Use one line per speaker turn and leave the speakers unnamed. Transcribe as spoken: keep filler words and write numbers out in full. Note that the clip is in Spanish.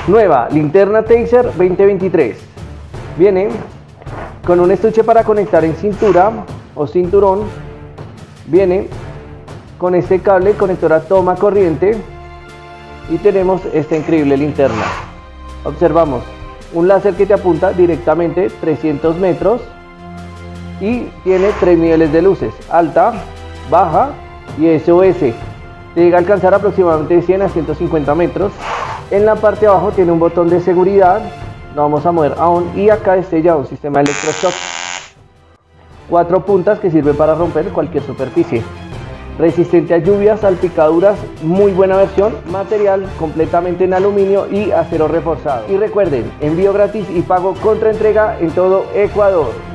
Nueva linterna Taser veinte veintitrés. Viene con un estuche para conectar en cintura o cinturón. Viene con este cable conector a toma corriente y tenemos esta increíble linterna. Observamos un láser que te apunta directamente trescientos metros y tiene tres niveles de luces: alta, baja y S O S. Te llega a alcanzar aproximadamente de cien a ciento cincuenta metros. En la parte de abajo tiene un botón de seguridad, lo vamos a mover aún, y acá está ya un sistema electroshock. Cuatro puntas que sirven para romper cualquier superficie. Resistente a lluvias, salpicaduras, muy buena versión, material completamente en aluminio y acero reforzado. Y recuerden, envío gratis y pago contra entrega en todo Ecuador.